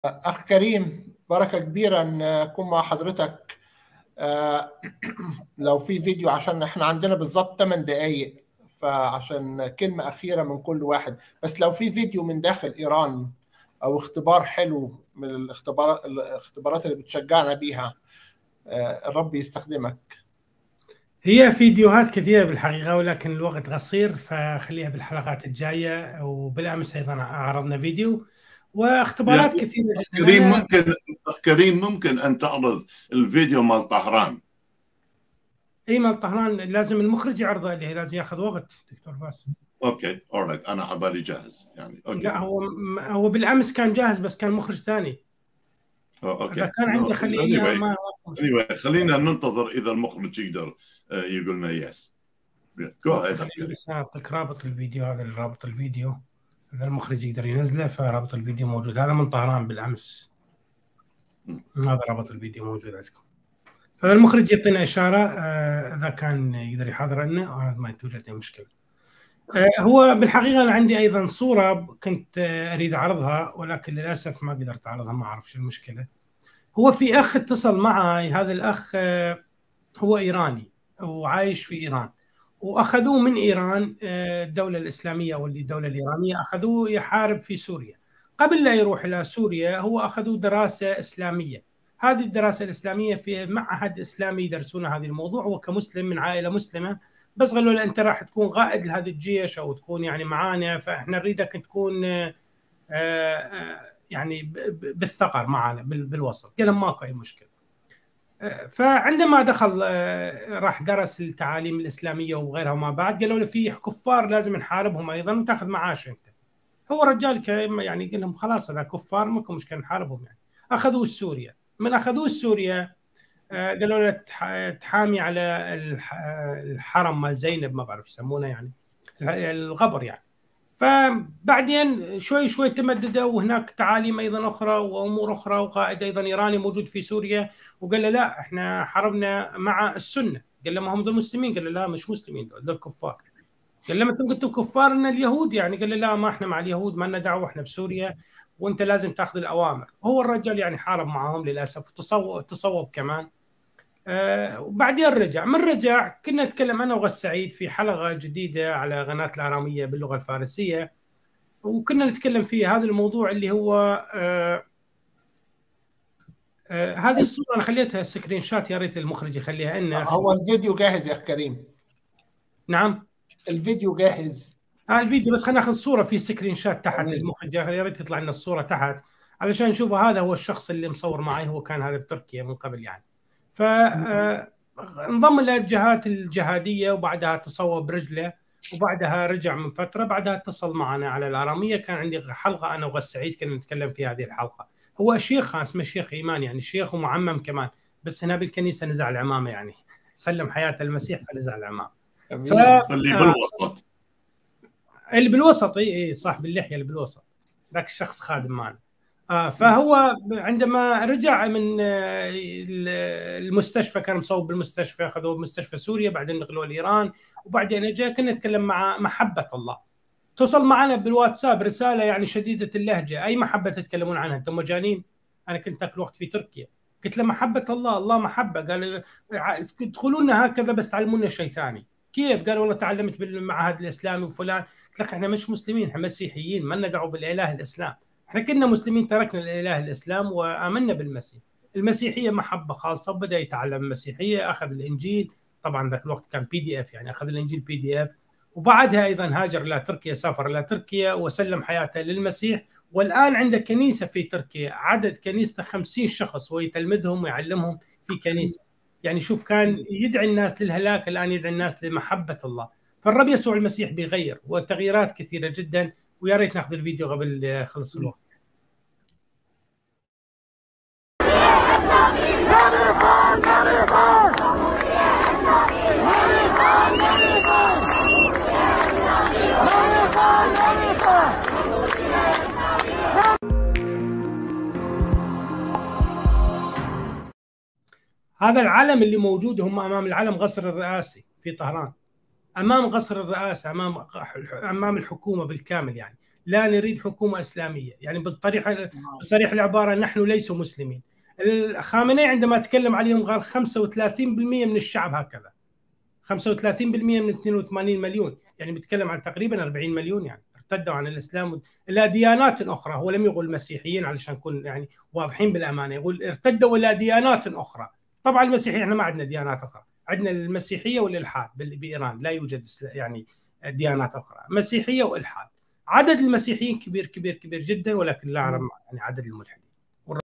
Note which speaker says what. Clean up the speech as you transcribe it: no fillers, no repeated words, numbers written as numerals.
Speaker 1: أخ كريم، بركة كبيرة أن أكون مع حضرتك. آه، لو في فيديو، عشان احنا عندنا بالظبط 8 دقايق، فعشان كلمة أخيرة من كل واحد. بس لو في فيديو من داخل إيران أو اختبار حلو من الاختبارات اللي بتشجعنا بيها، الرب يستخدمك.
Speaker 2: هي فيديوهات كثيرة بالحقيقة، ولكن الوقت قصير فخليها بالحلقات الجاية. وبالأمس أيضا عرضنا فيديو
Speaker 3: يا
Speaker 2: واختبارات كثيرة جدا.
Speaker 3: كريم، ممكن أن تعرض الفيديو مال طهران؟
Speaker 2: أي مال طهران لازم المخرج يعرضه لي، لازم ياخذ وقت دكتور باسم.
Speaker 3: اوكي، alright، انا عبالي جاهز يعني. اوكي.
Speaker 2: لا، هو بالأمس كان جاهز بس كان مخرج ثاني.
Speaker 3: اوكي.
Speaker 2: إذا كان عنده خليه إياه. ما
Speaker 3: خلينا ننتظر اذا المخرج يقدر يقول لنا يس. جو هيد.
Speaker 2: بس أعطيك رابط الفيديو، هذا رابط الفيديو، إذا المخرج يقدر ينزله فرابط الفيديو موجود. هذا من طهران بالأمس، هذا رابط الفيديو موجود عندكم. فالمخرج يعطينا إشارة إذا كان يقدر يحضر لنا، ما توجد أي مشكلة. هو بالحقيقة أنا عندي أيضا صورة كنت أريد أعرضها، ولكن للأسف ما قدرت أعرضها، ما أعرف شو المشكلة. هو في أخ اتصل معي، هذا الأخ هو إيراني وعايش في إيران، وأخذوه من إيران، الدولة الإسلامية أو الدولة الإيرانية أخذوه يحارب في سوريا. قبل لا يروح إلى سوريا هو أخذوه دراسة إسلامية. هذه الدراسة الإسلامية في معهد إسلامي يدرسون هذا الموضوع، وكمسلم من عائلة مسلمة. بس قالوا له أنت راح تكون قائد لهذا الجيش أو تكون يعني معانا، فإحنا نريدك تكون يعني بالثغر معنا بالوسط. قال لهم ماكو أي مشكلة. فعندما دخل راح درس التعاليم الإسلامية وغيرها، وما بعد قالوا له في كفار لازم نحاربهم أيضا وتاخذ معاش أنت. هو الرجال يعني قال لهم خلاص هذا كفار ماكو مشكلة نحاربهم يعني. أخذوه سوريا. من أخذوه سوريا قالوا له تحامي على الحرم مال زينب، ما بعرف يسمونه يعني الغبر يعني. فبعدين شوي شوي تمددوا، وهناك تعاليم ايضا اخرى وامور اخرى، وقائد ايضا ايراني موجود في سوريا وقال له لا احنا حربنا مع السنه. قال له ما هم ذول مسلمين؟ قال له لا مش مسلمين، ذول كفار. قال له ما انتم قلتوا كفار ان اليهود يعني؟ قال له لا ما احنا مع اليهود، ما لنا دعوه، احنا بسوريا وانت لازم تاخذ الاوامر. هو الرجال يعني حارب معهم للاسف، تصوب كمان. وبعدين رجع. من رجع كنا نتكلم انا وغس سعيد في حلقه جديده على قناه الاراميه باللغه الفارسيه، وكنا نتكلم فيه هذا الموضوع اللي هو هذه الصورة أنا خليتها سكرين شات، يا ريت المخرج يخليها لنا.
Speaker 1: هو الفيديو جاهز يا أخ كريم؟
Speaker 2: نعم
Speaker 1: الفيديو جاهز.
Speaker 2: الفيديو، بس خلينا ناخذ صورة في سكرين شات تحت. المخرج يا ريت يطلع لنا الصورة تحت علشان نشوفه. هذا هو الشخص اللي مصور معي، هو كان هذا بتركيا من قبل يعني. ف انضم إلى الجهات الجهادية، وبعدها تصوب برجله، وبعدها رجع من فترة. بعدها اتصل معنا على الآرامية، كان عندي حلقة أنا وغس سعيد كنا نتكلم في هذه الحلقة. هو شيخ اسمه الشيخ إيمان، يعني شيخ ومعمم كمان، بس هنا بالكنيسة نزع العمامة يعني، سلم حياته المسيح فنزع العمامة.
Speaker 3: اللي بالوسط،
Speaker 2: اللي بالوسط اي صح، باللحية اللي بالوسط، ذاك الشخص خادم معنا. فهو عندما رجع من المستشفى، كان مصوب بالمستشفى، اخذوه بمستشفى سوريا، بعدين نقلوه لايران، وبعدين اجى. كنا نتكلم مع محبه الله. توصل معنا بالواتساب رساله يعني شديده اللهجه: اي محبه تتكلمون عنها انتم مجانين؟ انا كنت ذاك الوقت في تركيا. قلت له محبه الله، الله محبه. قال تدخلون هكذا بس تعلمونا شيء ثاني. كيف؟ قال والله تعلمت بالمعهد الاسلامي وفلان. قلت لك احنا مش مسلمين، احنا مسيحيين، ما لنا دعوه بالاله الاسلام. احنا كنا مسلمين، تركنا الاله الاسلام وامنا بالمسيح. المسيحيه محبه خالصه، وبدا يتعلم المسيحيه، اخذ الانجيل. طبعا ذاك الوقت كان PDF يعني، اخذ الانجيل PDF. وبعدها ايضا هاجر الى تركيا، سافر الى تركيا وسلم حياته للمسيح. والان عنده كنيسه في تركيا، عدد كنيسته 50 شخص، ويتلمذهم ويعلمهم في كنيسه. يعني شوف، كان يدعي الناس للهلاك، الان يدعي الناس لمحبه الله. فالرب يسوع المسيح بيغير، وتغييرات كثيره جدا. ويا ريت ناخذ الفيديو قبل يخلص الوقت. هذا العلم اللي موجود، هم امام العلم قصر الرئاسي في طهران، امام قصر الرئاسه، امام الحكومه بالكامل يعني. لا نريد حكومة إسلامية، يعني بصريح العبارة نحن ليسوا مسلمين. خامنئي عندما تكلم عليهم قال 35% من الشعب هكذا، 35% من 82 مليون، يعني بيتكلم عن تقريبا 40 مليون يعني ارتدوا عن الإسلام إلى ديانات أخرى. هو لم يقول مسيحيين علشان نكون يعني واضحين بالأمانة، يقول ارتدوا إلى ديانات أخرى. طبعا المسيحية احنا ما عندنا ديانات أخرى، عندنا المسيحية والإلحاد بإيران، لا يوجد يعني ديانات أخرى، مسيحية وإلحاد. عدد المسيحيين كبير كبير كبير جدا، ولكن لا أعلم يعني عدد الملحدين.